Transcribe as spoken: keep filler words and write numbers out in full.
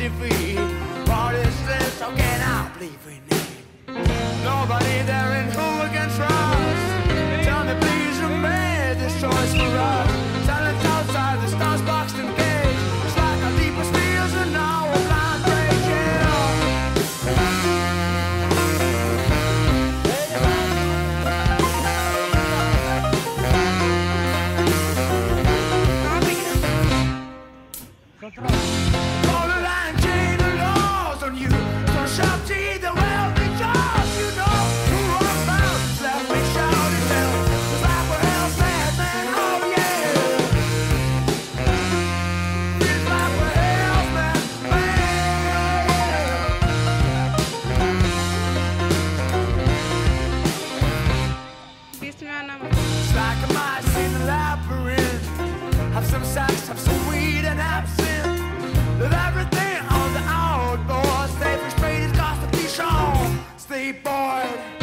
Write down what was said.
pushing free. What is this? How can I believe in it? Nobody there in who we can trust. Tell me please who made this choice for us. Silence outside the stars boxed in cage. It's like our deepest fears and now we're blind breaking. Borderline chain of laws on you. Don't shout to either well because you know who I'm about. Left me shouting hell. It's like we're hell's bad man, oh yeah. It's like we're hell's bad man. It's like a mice in the labyrinth. Have some sex, have some weed and absinthe. Leave everything on the outboard. Stay frustrated, cause the fish on. Stay bored.